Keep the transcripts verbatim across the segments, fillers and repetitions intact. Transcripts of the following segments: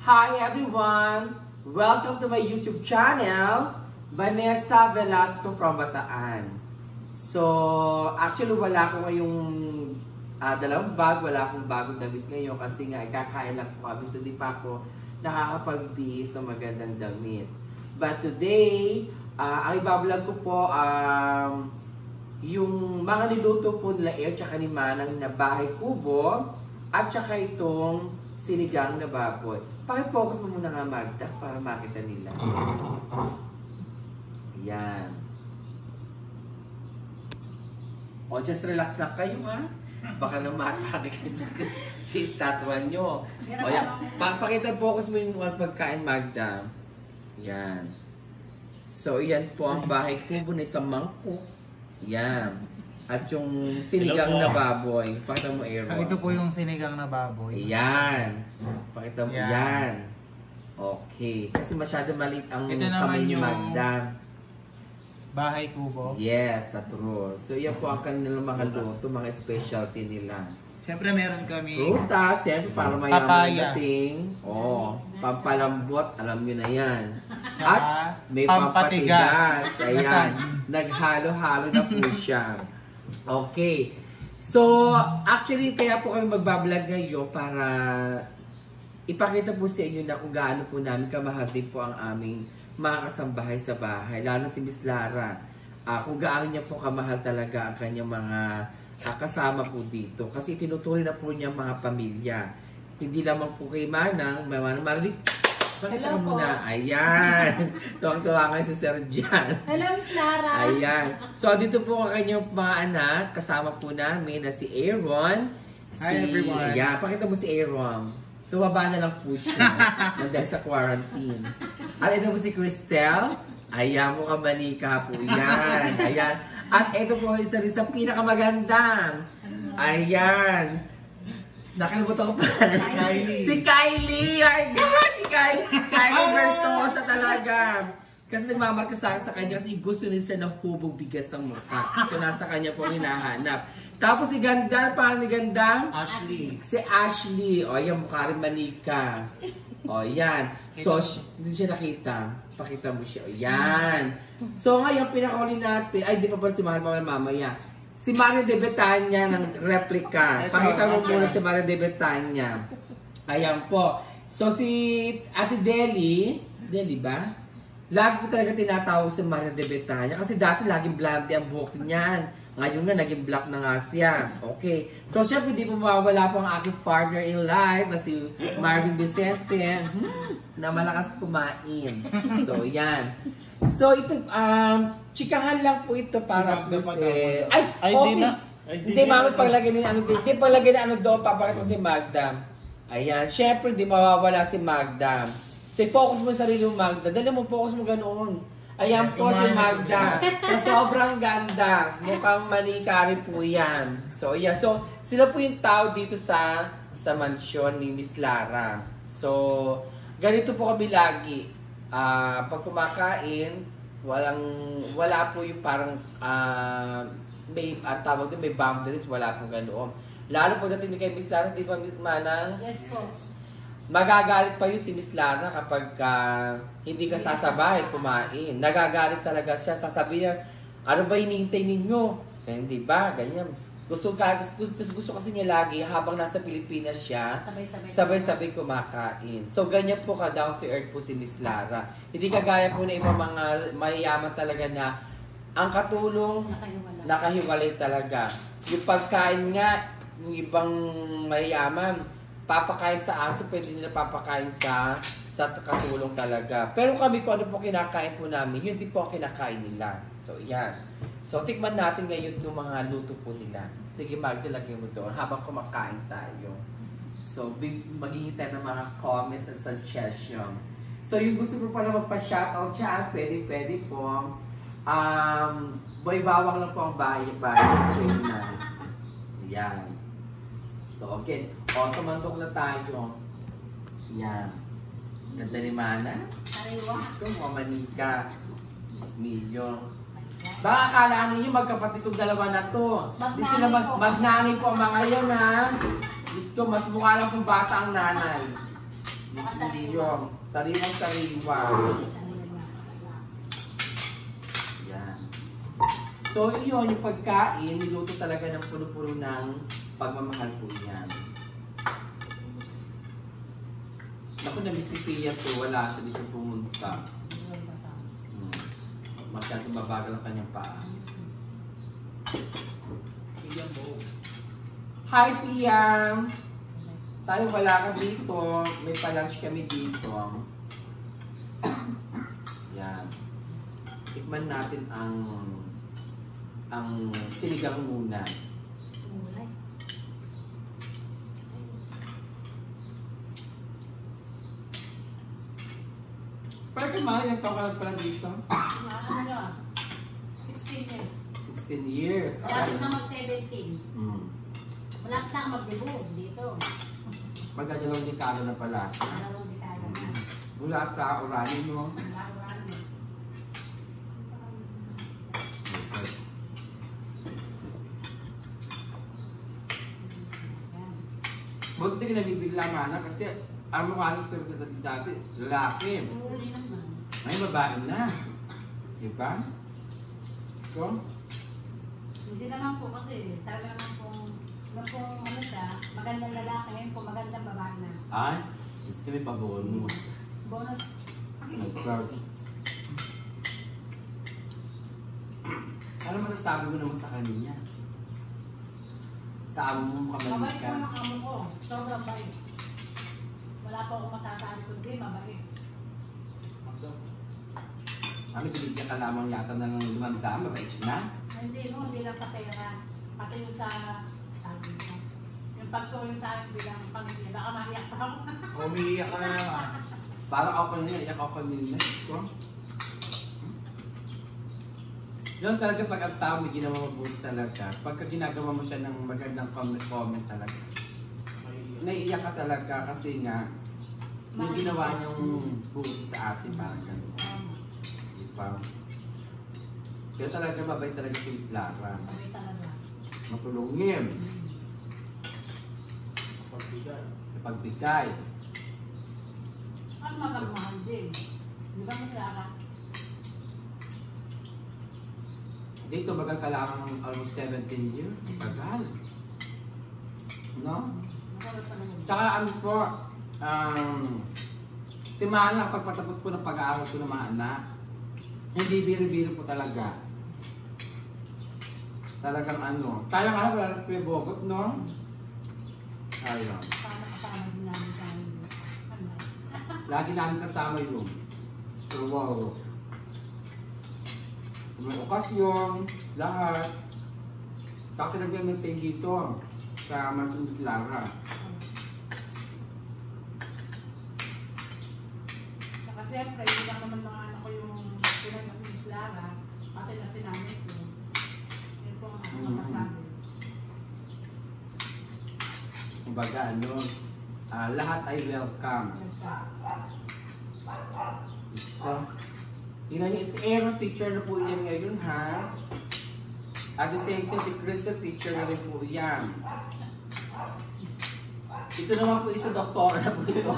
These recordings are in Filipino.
Hi everyone! Welcome to my YouTube channel, Vanessa Velasco from Bataan. So, actually wala ko ngayong uh, dalawang bag, wala akong bagong damit ngayon kasi nga ikakain lang po kami, so di pa ako nakakapag-bihis ng magandang damit. But today, uh, ang ibablog ko po, um, yung mga niluto po nila Air tsaka ni Manang na bahay kubo at tsaka itong sinigang na baboy. Paki-focus mo muna nga, Magda, para makita nila. Ayan. O, just relax lang kayo, ha? Baka nang matake kayo sa statwa nyo. O, yan. Pakita-focus mo yung pagkain, Magda. Ayan. So, yan po ang bahay kubo na isang mangkok. Yan. At yung sinigang na baboy. Pakita mo, Aaron. So, ito po yung sinigang na baboy. Yan. Pakita mo. Yan. Yan. Okay. Kasi masyado maliit ang kamay ni Magda. Bahay kubo. Yes, true. So, yan po ang kanilang mga luto, mga specialty nila. Siyempre, meron kami prutas, siyempre para mayaman ang dating. Oh, pampalambot, alam nyo na yan. At may pampatigas. Ayan. Naghalo-halo na po siya. Okay. So, actually, kaya po kami magbablog ngayon para ipakita po sa inyo na kung gaano po namin kamahal din po ang aming mga kasambahay sa bahay. Lalo si Miss Lara. Uh, kung gaano niya po kamahal talaga ang kanyang mga uh, kasama po dito. Kasi tinutuloy na po niya mga pamilya. Hindi lamang po kay Manang, may Manang Marilit. Pakita mo muna. Ayan. Tuwang-tuwa nga si Sir Jan. Hello, Miss Lara. Ayan. So, dito po ang kanyang mga anak. Kasama po namin na si Aaron. Si, hi, everyone. Ayan. Pakita mo si Aaron. Tumaba na lang po siya. Dahil sa quarantine. At ito po si Cristel. Ayan, mukhang manika po. Ayan. Ayan. At ito po isa rin sa pinakamagandang. Ayan. Nakalimutan ko pa. Kylie. Si Kylie! My God! Si Kylie! Kylie Versosa talaga. Kasi nagmamarka sa sa kanya kasi gusto niya siya ng hubog bigas ng mukha. So nasa kanya po hinahanap. Tapos si Gandang, paano ni Gandang? Ashley. Si Ashley. O, yan, mukha rin manika. O, yan. So, hindi siya nakita. Pakita mo siya. O, yan. So, ngayon, pinakahuli natin. Ay, di pa pa si Mahal pa mamaya. Si Maria de Betania ng replica. Pakita mo muna si Maria de Betania. Ayan po. So, si Ate Deli, Deli ba? Lagi ko talaga tinatawag si Maria de Betania kasi dati laging blonde ang buhok niyan. Ngayon nga, naging black na nga siya. Okay. So, syempre, hindi po mawawala po ang aking partner in life na si Marvin Vicente. Hmm, na malakas kumain. So, yan. So, ito, um, chikahan lang po ito para po si... Ay, okay. Hindi, mami, paglagay na ano dito. Hindi, paglagay na ano doon, papakita ko si Magda. Ayan. Syempre, hindi mawawala si Magda. So, focus mo sa sarili mo, Magda. Dali mo, focus mo ganoon. Ayan po si Magda. So, sobrang ganda. Mukhang manika rin po yan. So, yeah. So, sila po yung tao dito sa sa mansyon ni Miss Lara. So, ganito po kami lagi. Uh, pag kumakain, walang, wala po yung parang uh, may, uh, tawag din, may boundaries. Wala po ganoon. Lalo po dating kay Miss Lara, di ba, Miss Manang? Yes po. Magagalit pa yun si Miss Lara kapag uh, hindi ka sasabay kumain. Nagagalit talaga siya. Sasabihin, ano ba hinihintay ninyo? Eh, hindi ba? Ganyan. Gusto, gusto, gusto kasi niya lagi habang nasa Pilipinas siya, sabay-sabay kumakain. So, ganyan po ka down to earth po si Miss Lara. Hindi kagaya po na ibang mga mayayaman talaga na ang katulong nakahiwalay, nakahiwalay talaga. Yung pagkain nga, yung ibang mayayaman, papakain sa aso, pwede nila papakain sa sa katulong talaga. Pero kami po, ano po kinakain po namin, yun din po kinakain nila. So, yan. So, tikman natin ngayon yung mga luto po nila. Sige, Magda, lagyan mo doon habang kumakain tayo. So, maghihintay ng mga comments at suggestion. So, yung gusto mo pala magpa-shoutout dyan, pwede, pwede po. Um, boy, bawang lang po ang bayan-bayan. Pwede na. Yan. So, okay. O, sumandok na tayo. Yan. Ganda ni Mana. Ariwa. Ito, mga manika. Milyo. Baka akala ninyo magkapatid itong dalawa na to. Di sila mag magnanay po ang mga yan, ha. Diyos ko, mas mukha lang pong bata ang nanay. Hindi Yung sariwang sariwa. Yan. So yun, yung pagkain, niluto talaga ng puno-puno ng pagmamahal po yan. Ako na-miss ni Pia to, wala siya, di siya pumunta. Hmm. Masyadong mabagal ang kanyang paa. Pia mo. Hi Pia! Sayo wala ka dito, may pa-lunch kami dito. Yan. Tikman natin ang ang sinigang muna. Pero kumari, ilang taon ka lang pala dito? Ano? sixteen years. sixteen years. Malapit na mag-seventeen. Hmm. Malapit na mag-debut dito. Magdadalawang dekada na pala siya. Dalawang dekada na. Mula sa Orani, no? Laro-laro. Yan. Buti ka nabibigla mana kasi ang mukha ng sir dati, lalaki. Uli naman. Ay, babae na. Diba? So, Hindi naman po kasi talaga naman kung nung kung ano siya, magandang lalaki ngayon kung magandang babae na. ay, gusto kami pa-bonus. Bonus. Nag-proud. Ano masasabi mo naman sa kanya? Sa amo mo Mabait kamalik po ka? yung amo ko. Sobrang bait. Wala po akong masasabi kundi mabait. Kami binigyan ka lamang yata ng limandaan, mabait na. Hindi no, hindi lang sa pera. Pati yung sa sabi ko. Yung pagtulong sa akin bilang pamilya. Baka maiyak pa ako. Umiiyak ka na naman. Parang ako kanina, iyak ako kanina. So, yun talaga pag ang tao may ginawa mabuti talaga. Pagka ginagawa mo siya ng magandang comment-comment talaga. Naiiyak ka talaga kasi nga may ginawa niyang buti sa atin parang gano'n. Diba? Kaya talaga mabait talaga si Islara. Mabait talaga. Matulungin, Pagbigay. napagbigay. At mapagmahal din. Di ba maglaka? Dito bagal ka lang almost seventeen years. Bagal. No? Magalot pa naman. Tsaka ano po, um, si Mana, pagpatapos po ng pag-aaral ko ng mga anak, hindi biro-biro po talaga. Talagang ano, sayang ano, wala na po bogot, no? Sayang. Paano kasama din namin tayo? Ano? Lagi namin kasama yun. So, wow. May okasyon, lahat. Kasi nag-maintain dito sa Martinez Lara. Saka siyempre, hindi lang naman mga anak ko yung pinag ng Islara, pati na sinamit ko. Yun po ang Mm. masasabi. Kumbaga, ano, ah, lahat ay welcome. So, tingnan niyo, si Aaron, teacher na po yan ngayon, ha? At the same time, si Crystal, teacher na rin po yan. Ito naman po isa doktora na po ito.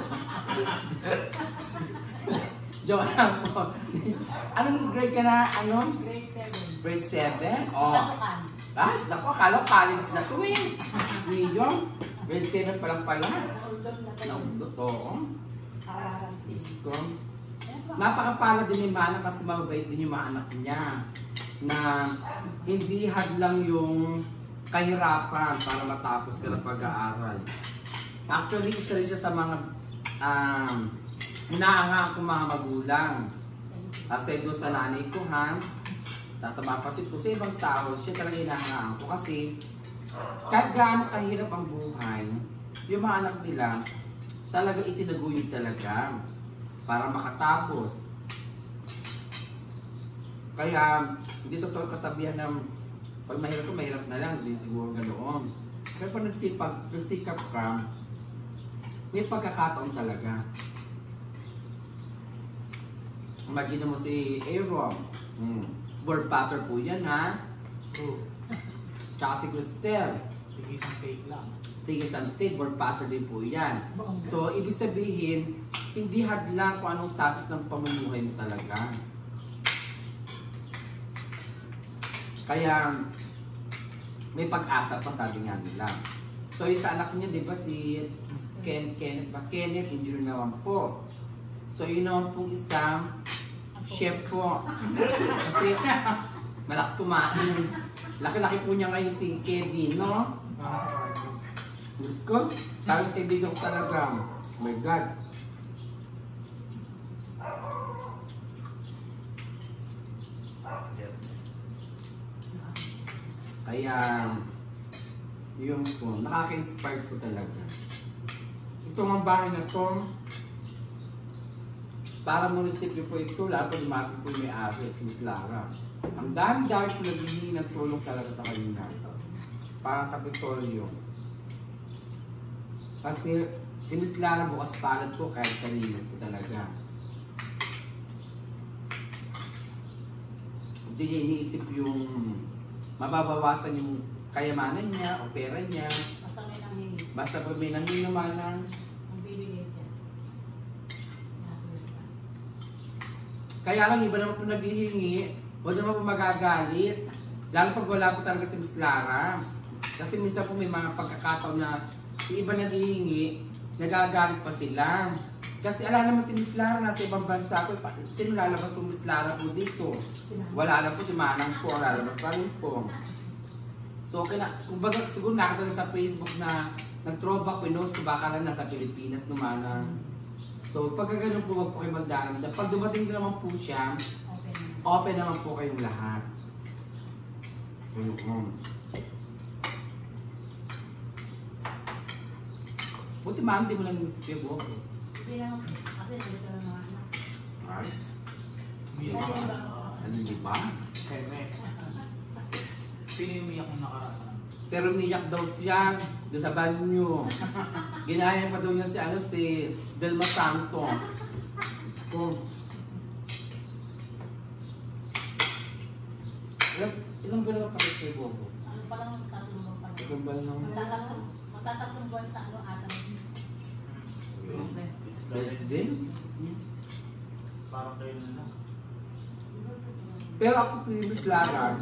Joke lang po. Anong grade ka na? Ano? Grade seven. Grade seven? Oh. Pasukan. Ah, naku, akala ko college na to eh. Ngayon, grade seven pa lang pala. Uldog na tayo. Naku, totoo. Kawaran. Ito. Yan po. Napakapala din ni Mana kasi mabait din yung mga anak niya na hindi hadlang yung kahirapan para matapos ka ng pag-aaral. Actually, isa rin siya sa mga um, inaangaan kong mga magulang. Kasi doon sa nanay ko, ha? Sa mga kapatid ko, sa ibang tao, siya talaga inaangaan ko kasi kahit gaano kahirap ang buhay, yung mga anak nila, talaga itinaguyod talaga para makatapos. Kaya, hindi totoo kasabihan ng pag mahirap ko, mahirap na lang, hindi siguro ganoon. Pero pag nagsipag, nagsikap ka, may pagkakataon talaga. Imagine mo si Aaron, hmm. board passer po yan, ha? True. Tsaka si Cristel, Tigis ang fake lang. Tigis and State, board passer din po yan. So, ibig sabihin, hindi hadlang kung anong status ng pamumuhay mo talaga. Kaya, may pag-asa pa, sabi nga nila. So, yung sa anak niya, di ba, si Ken, Kenneth, ba? Kenneth, hindi rin naman po. So, yun naman pong isang chef po. Kasi, malakas kumain. Laki-laki po niya ngayon si Keddy, no? Good. Parang kaibigan ko talaga. Oh my God. Kaya, yun po, nakaka-inspire po talaga. Ito nga bahay na to, para munisipyo po ito, lahat po lumapit po may ari at Miss Lara. Ang dami-dami po naghihingi ng tulong talaga sa kanina. Para Kapitolyo. Kasi si Miss Lara bukas palad po kahit kanina po talaga. Hindi niya iniisip yung mababawasan yung kayamanan niya o pera niya. Basta may nangyayari. Basta po may nanginumanan. Ang bibigay siya. Kaya lang iba naman po naghihingi. Huwag naman po magagalit. Lalo pag wala po talaga si Miss Lara. Kasi minsan po may mga pagkakataon na yung iba naghihingi, nagagalit pa sila. Kasi ala naman si Miss Lara, nasa ibang bansa po. Sino lalabas po Miss Lara po dito? Wala lang po si Manang po, lalabas pa rin po. So, kina, kumbaga siguro nakita na sa Facebook na nag-throwback pinost ko baka lang nasa Pilipinas no Manang. So, pagka ganun po, wag po kayo magdaramdam. Pag dumating naman po siya, open naman po kayong lahat. Mm-hmm. Buti man, di mo lang miss yung buhok. Hindi naman, kasi nalito ng mga anak. Ay, Umiyak ka. ano di ba? Keme. Sino yung umiyak ng nakaraan? Pero umiyak daw siya doon sa banyo. Ginaya pa daw niya si, ano, si Delma Santos. Kung ilang, ilang buwan pa rin kayo buhok? Ano pa lang magkasumbong pa Ilang buwan lang? Magtatatlong buwan sa ano ata. President? Parang kayo na lang. Pero ako si Miss Lara,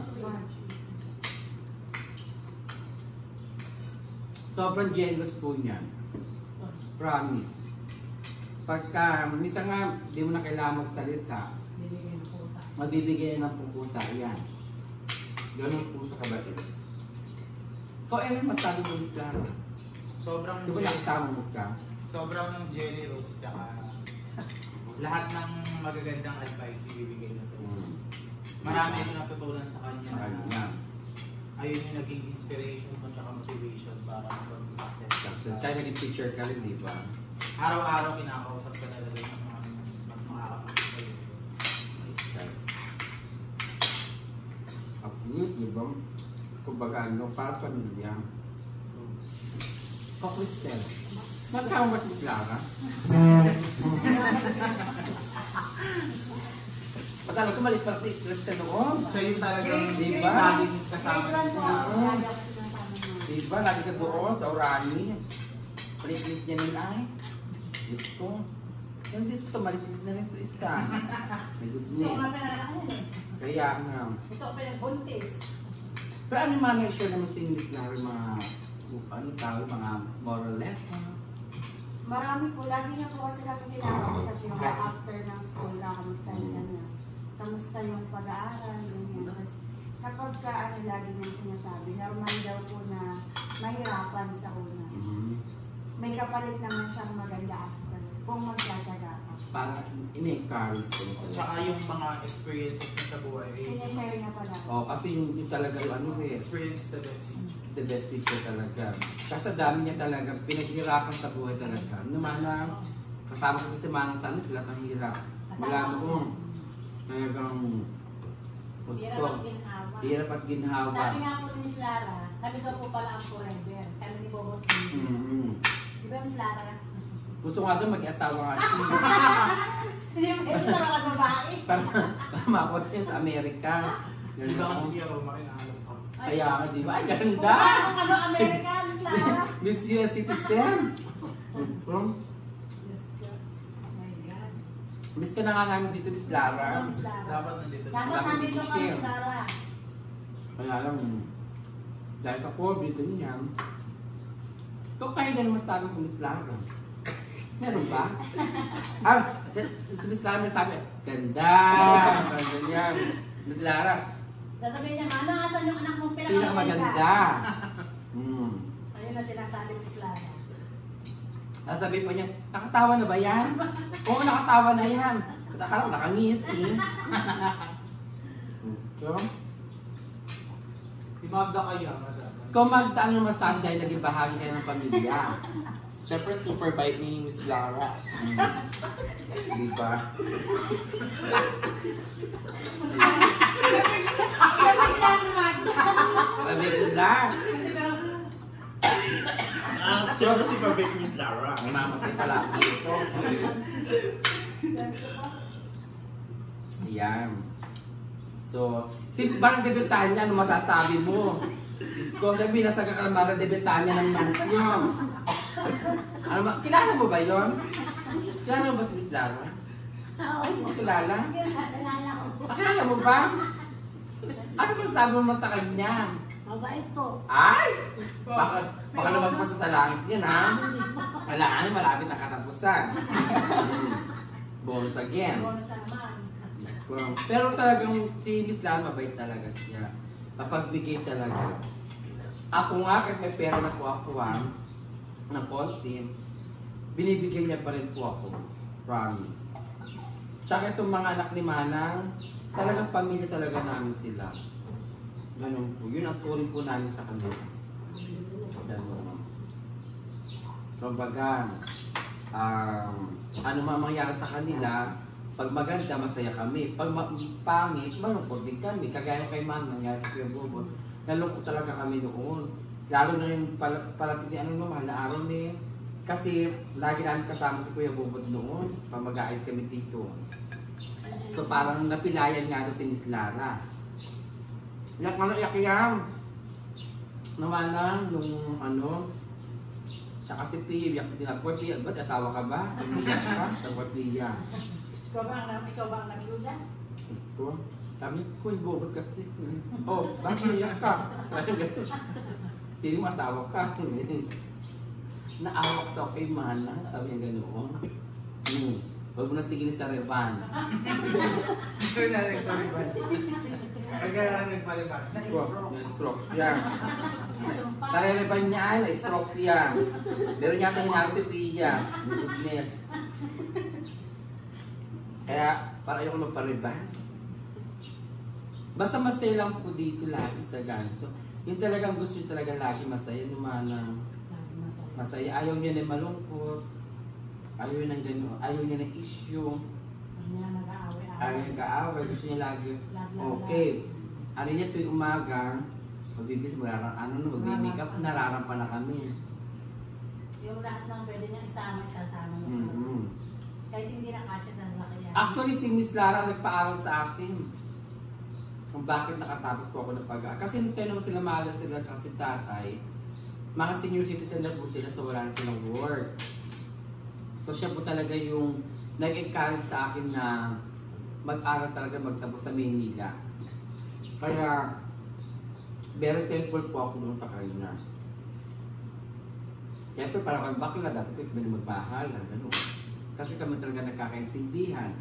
sobrang generous po niyan. Promise. Pagka, minsan nga, di mo na kailangan magsalita, Bibigay ng pusa. magbibigay ng pupusa. Yan. Ganun po sa kabatid. So, eh, masabi mo, Miss Lara. Sobrang Di ba nakasama mo ka? sobrang generous ka. Lahat ng magagandang advice ibibigay na sa'yo. Hmm. Marami akong natutunan sa kanya. Sa kanya. Ayun yung naging inspiration ko tsaka motivation para mag-success. So, kaya naging teacher ka rin, di ba? Araw-araw kinakausap ka talaga ng mga mas makakapagpapalit. Ang good, di ba? Kumbaga, ano, para pamilya. O, Cristel, magkama ba si Clara? Patalo ko, malit pa si Cristel noon. Siya yung talagang Di ba? laging kasama Grade one po niya. ako. Lagi ako sinasama mo. Di ba? Lagi ka doon sa Orani. Palit-lit niya nun ay. Diyos ko. Yung Diyos ko, malit-lit na rin ito isa. May good Ito name. nga pinag-ano eh. Kaya nga. Ito ang pinagbuntis. Pero ano yung mga na-share naman sa English na rin mga, ano tawag, mga moral lesson? Marami po, lagi na po kasi kami kinakausap yung after ng school na kamusta yung ano, kamusta yung pag-aaral, ganyan. Tapos kapag ka ano, lagi nang sinasabi, normal daw po na mahirapan sa una. Mhm. May kapalit naman siyang maganda after kung magdadaga ka. Para in-encourage ko At talaga. saka yung mga experiences mo sa buhay. Sinishare niya pala. Oh, kasi yung, yung talaga yung ano eh, Experience is the best teacher. the best teacher talaga. Kasi dami niya talaga, pinaghirapan sa buhay talaga. Naman na, kasama ko sa Manang Sana, sila ang hirap. Wala mo kung talagang Hirap gusto. at ginhawa. Hirap at ginhawa. Sabi nga po ni Miss Lara, kami daw po pala ang forever. Kami ni Bobo. Mm-hmm. Di ba Miss Lara? Gusto nga doon mag-asawa nga siya. Hindi mo ito talaga babae. para, para mapunta niya sa Amerika. Di Ganun ba ako. kasi Tia Roma rin alam ko. Kaya nga, di ba? Ay, Kung ganda! paano ano, Amerika, Miss Lara? Miss U S citizen. From Diyos ko. My Miss ka na nga namin dito, Miss Lara. Miss Lara. Dapat nandito. Dapat Dapat nandito ka, i-share. Miss Lara. Kaya lang, dahil ka COVID, ganyan. Ikaw kayo na naman sabi ko, Miss Lara. Meron ba? Ah, si Miss Lara may sabi, ganda! Ganyan. Miss Lara, Sasabihin niya, ano, asan yung anak mong pinakamaganda. Hmm. Ayun na sinasabi Miss Lara. Sasabihin pa niya, nakatawa na ba yan? Oo, nakatawa na yan. Akala ko nakangiti. So, Si Magda kaya, madam. kung magdaan yung masabi dahil naging bahagi kayo ng pamilya. Siyempre, super bite ni Miss Lara. Di ba? Sabi ko lang. Ah, siyempre, super bite ni Miss Lara. Ang mamatay pala ako dito. Ayan. So, si parang debutahan niya, ano masasabi mo? Ko sabi nasa kakalmara debutahan niya ng mansyon. Ano ba? Kilala mo ba yon? Kilala mo ba si Miss Lara? Ay, hindi ko kilala. Akala mo ba? Ano ba sabi mo sa kanya? Mabait po. Ay! Baka, baka naman po sa langit yan, ha? Kailangan malapit na katapusan. Bonus again. Bonus na naman. Pero talagang si Miss Lara, mabait talaga siya. Mapagbigay talaga. Ako nga, kahit may pera na po ako, ha, ng konti, binibigyan niya pa rin po ako. Promise. Tsaka itong mga anak ni Manang, talagang pamilya talaga namin sila. Ganun po. Yun ang turing po namin sa kanila. Ganun. So, baga, um, ano man mangyari sa kanila, pag maganda, masaya kami. Pag ma pangit, malungkot din kami. Kagaya kay Manang, nangyari kay Bobo, nalungkot talaga kami noon. Lalo na yung pal palapit ni ano mahal na araw ni. Kasi lagi namin kasama si Kuya Bobot noon. Pag mag-aayos kami dito. So parang napilayan nga doon si Miss Lara. Iyak ka na, iyak yan. Namanang nung ano. Tsaka si Pia, iyak din ako. Pia, ba't asawa ka ba? Iyak ka? Tsaka Pia. Ikaw ba ang, ikaw ba ang nagduda? Ito. Sabi ko, Kuya Bobot kasi. Oh, bakit iyak ka? Hindi mo asawa ka. Naawak sa kay Manang, sabi niya ganoon. Hmm. Huwag mo na sige sa Revan. Ikaw na nagpaliban. Kaya na nagpaliban. Na-stroke. Na-stroke siya. Nare-Revan niya ay na-stroke siya. Pero niya tayo hinarap si Pia. Goodness. Kaya, para ayoko magpa-Revan. Basta masaya lang po dito lagi sa Ganso. Yung talagang gusto niya talaga lagi masaya. Naman masaya. Ayaw niya na malungkot. Ayaw niya ng gano'n. Ayaw niya ng issue. Ayaw niya kaaway. Gusto niya lagi. Okay. Ano niya tuwing umaga, magbibis, mararang, ano na, magbi-makeup, nararampa na kami. Yung lahat ng pwede niya isama, isasama niya. Mm -hmm. Kahit hindi na kasya sa lalaki. Actually, si Miss Lara nagpaaral sa akin. Kung bakit nakatapos po ako ng pag-aaral. Kasi nintay naman sila mahal sila at si tatay. Mga senior citizen na po sila so wala na silang work. So siya po talaga yung nag-encourage sa akin na mag-aral talaga magtapos sa Maynila. Kaya very thankful po ako noon pa kayo na. Kaya po parang kang bakla, dapat po kami magmahal. Ano? Kasi kami talaga nagkakaintindihan.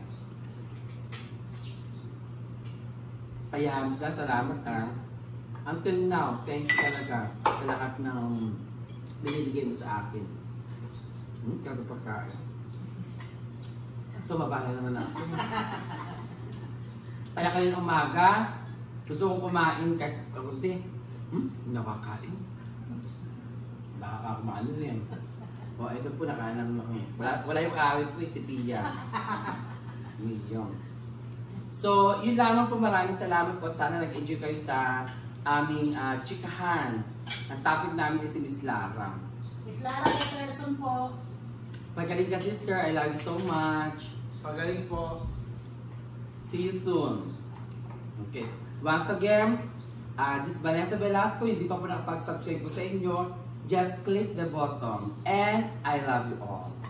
Kaya mas salamat ha. Until now, thank you talaga sa lahat ng binibigay mo sa akin. Hmm, kaya pagkain. Tumaba na naman ako. Kaya kanina umaga, gusto kong kumain kahit kakunti. Hmm, nakakain. Nakakakumaan na yan. O, ito po, nakain na naman ako. Wala, wala yung kawit ko, si Pia. Million. So, yun lamang po. Maraming salamat po. Sana nag-enjoy kayo sa aming uh, chikahan. Ang topic namin is si Miss Lara. Miss Lara, may person po. Pagaling ka, sister. I love you so much. Pagaling po. See you soon. Okay. Once again, uh, this is Vanessa Velasco. Hindi pa po nakapag-subscribe po sa inyo. Just click the button. And I love you all.